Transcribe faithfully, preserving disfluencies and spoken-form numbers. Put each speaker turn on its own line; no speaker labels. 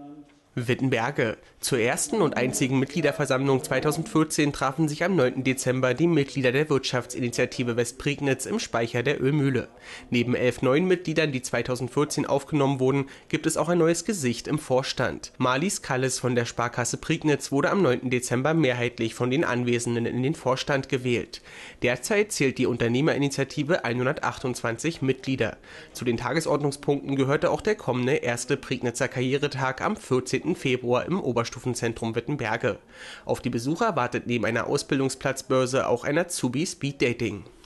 Wittenberge. Zur ersten und einzigen Mitgliederversammlung zweitausendvierzehn trafen sich am neunten Dezember die Mitglieder der Wirtschaftsinitiative Westprignitz im Speicher der Ölmühle. Neben elf neuen Mitgliedern, die zweitausendvierzehn aufgenommen wurden, gibt es auch ein neues Gesicht im Vorstand. Marlies Kalles von der Sparkasse Prignitz wurde am neunten Dezember mehrheitlich von den Anwesenden in den Vorstand gewählt. Derzeit zählt die Unternehmerinitiative hundertachtundzwanzig Mitglieder. Zu den Tagesordnungspunkten gehörte auch der kommende erste Prignitzer Karrieretag am vierzehnten Februar im Oberstufenzentrum Wittenberge. Auf die Besucher wartet neben einer Ausbildungsplatzbörse auch ein Azubi-Speed-Dating.